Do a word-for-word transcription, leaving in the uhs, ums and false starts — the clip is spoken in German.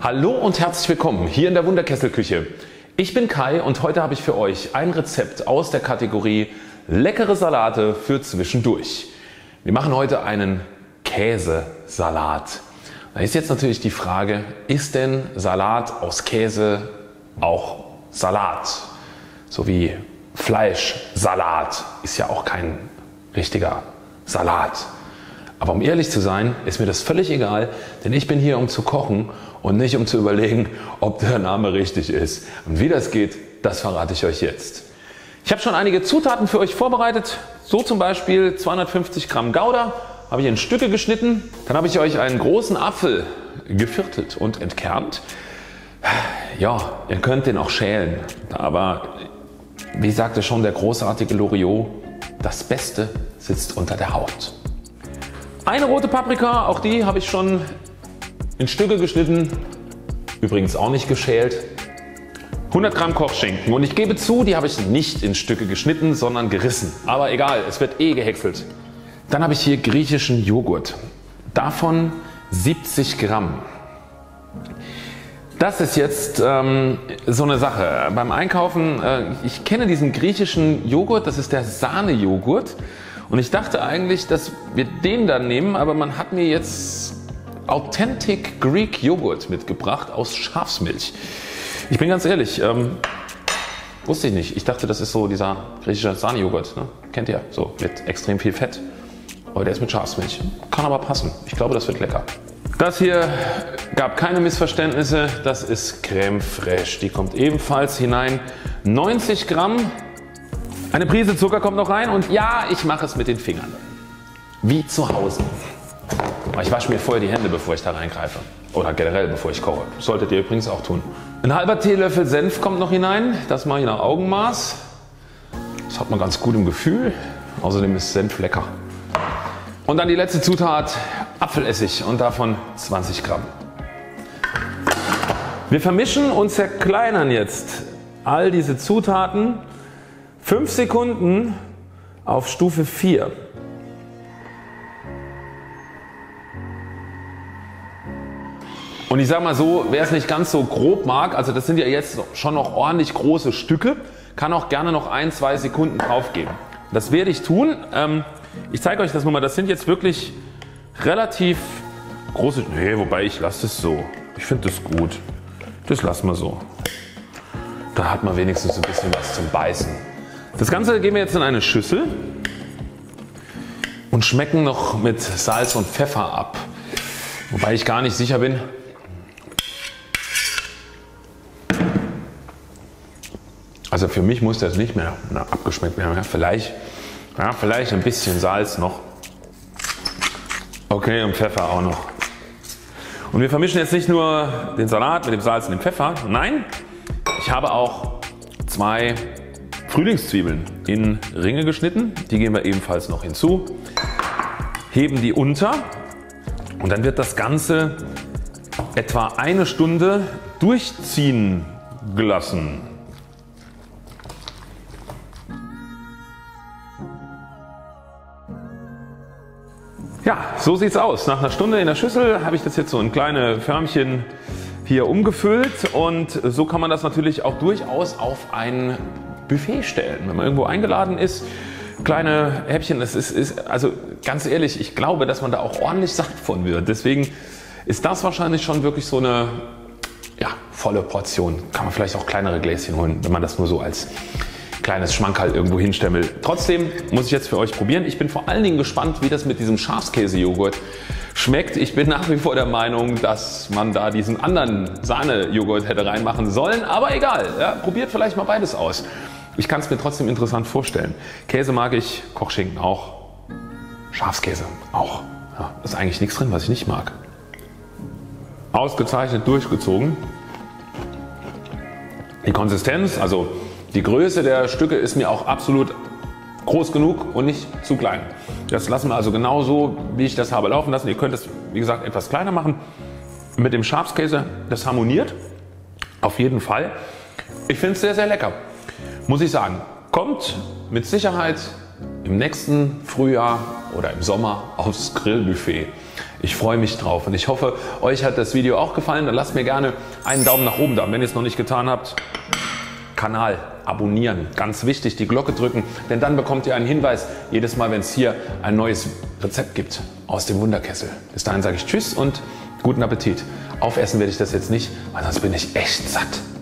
Hallo und herzlich willkommen hier in der Wunderkesselküche. Ich bin Kai und heute habe ich für euch ein Rezept aus der Kategorie leckere Salate für zwischendurch. Wir machen heute einen Käsesalat. Da ist jetzt natürlich die Frage, ist denn Salat aus Käse auch Salat? So wie Fleischsalat ist ja auch kein richtiger Salat. Aber um ehrlich zu sein, ist mir das völlig egal, denn ich bin hier, um zu kochen und nicht um zu überlegen, ob der Name richtig ist. Und wie das geht, das verrate ich euch jetzt. Ich habe schon einige Zutaten für euch vorbereitet, so zum Beispiel zweihundertfünfzig Gramm Gouda, habe ich in Stücke geschnitten. Dann habe ich euch einen großen Apfel geviertelt und entkernt. Ja, ihr könnt den auch schälen, aber wie sagte schon der großartige Loriot, das Beste sitzt unter der Haut. Eine rote Paprika, auch die habe ich schon in Stücke geschnitten, übrigens auch nicht geschält. hundert Gramm Kochschinken und ich gebe zu, die habe ich nicht in Stücke geschnitten, sondern gerissen. Aber egal, es wird eh gehäckselt. Dann habe ich hier griechischen Joghurt, davon siebzig Gramm. Das ist jetzt ähm, so eine Sache. Beim Einkaufen, äh, ich kenne diesen griechischen Joghurt, das ist der Sahnejoghurt. Und ich dachte eigentlich, dass wir den dann nehmen, aber man hat mir jetzt Authentic Greek Joghurt mitgebracht aus Schafsmilch. Ich bin ganz ehrlich, ähm, wusste ich nicht. Ich dachte, das ist so dieser griechische Sahnejoghurt, ne? Kennt ihr, so mit extrem viel Fett. Aber der ist mit Schafsmilch. Kann aber passen. Ich glaube, das wird lecker. Das hier gab keine Missverständnisse. Das ist Crème Fraîche. Die kommt ebenfalls hinein. neunzig Gramm. Eine Prise Zucker kommt noch rein und ja, ich mache es mit den Fingern. Wie zu Hause. Aber ich wasche mir vorher die Hände, bevor ich da reingreife. Oder generell, bevor ich koche. Das solltet ihr übrigens auch tun. Ein halber Teelöffel Senf kommt noch hinein. Das mache ich nach Augenmaß. Das hat man ganz gut im Gefühl. Außerdem ist Senf lecker. Und dann die letzte Zutat, Apfelessig und davon zwanzig Gramm. Wir vermischen und zerkleinern jetzt all diese Zutaten fünf Sekunden auf Stufe vier. Und ich sage mal so, wer es nicht ganz so grob mag, also das sind ja jetzt schon noch ordentlich große Stücke, kann auch gerne noch ein, zwei Sekunden drauf geben. Das werde ich tun. Ähm, ich zeige euch das nur mal, das sind jetzt wirklich relativ große, nee, wobei ich lasse es so. Ich finde das gut. Das lassen wir so. Da hat man wenigstens ein bisschen was zum Beißen. Das Ganze geben wir jetzt in eine Schüssel und schmecken noch mit Salz und Pfeffer ab. Wobei ich gar nicht sicher bin. Also für mich muss das nicht mehr abgeschmeckt werden. Ja, vielleicht, ja, vielleicht ein bisschen Salz noch. Okay, und Pfeffer auch noch. Und wir vermischen jetzt nicht nur den Salat mit dem Salz und dem Pfeffer. Nein, ich habe auch zwei Frühlingszwiebeln in Ringe geschnitten. Die geben wir ebenfalls noch hinzu. Heben die unter und dann wird das Ganze etwa eine Stunde durchziehen gelassen. Ja, so sieht es aus. Nach einer Stunde in der Schüssel habe ich das jetzt so in kleine Förmchen hier umgefüllt und so kann man das natürlich auch durchaus auf ein Buffet stellen. Wenn man irgendwo eingeladen ist, kleine Häppchen, das ist, ist also ganz ehrlich, ich glaube, dass man da auch ordentlich satt von wird. Deswegen ist das wahrscheinlich schon wirklich so eine ja, volle Portion. Kann man vielleicht auch kleinere Gläschen holen, wenn man das nur so als kleines Schmankerl irgendwo hinstellen will. Trotzdem muss ich jetzt für euch probieren. Ich bin vor allen Dingen gespannt, wie das mit diesem Schafskäse-Joghurt schmeckt. Ich bin nach wie vor der Meinung, dass man da diesen anderen Sahne-Joghurt hätte reinmachen sollen. Aber egal, ja, probiert vielleicht mal beides aus. Ich kann es mir trotzdem interessant vorstellen. Käse mag ich, Kochschinken auch, Schafskäse auch. Ja, da ist eigentlich nichts drin, was ich nicht mag. Ausgezeichnet durchgezogen. Die Konsistenz, also die Größe der Stücke ist mir auch absolut groß genug und nicht zu klein. Das lassen wir also genau so, wie ich das habe laufen lassen. Ihr könnt es wie gesagt etwas kleiner machen. Mit dem Schafskäse, das harmoniert auf jeden Fall. Ich finde es sehr sehr lecker. Muss ich sagen, kommt mit Sicherheit im nächsten Frühjahr oder im Sommer aufs Grillbuffet. Ich freue mich drauf und ich hoffe, euch hat das Video auch gefallen. Dann lasst mir gerne einen Daumen nach oben da. Und wenn ihr es noch nicht getan habt, Kanal abonnieren. Ganz wichtig, die Glocke drücken, denn dann bekommt ihr einen Hinweis jedes Mal, wenn es hier ein neues Rezept gibt aus dem Wunderkessel. Bis dahin sage ich Tschüss und guten Appetit. Aufessen werde ich das jetzt nicht, weil sonst bin ich echt satt.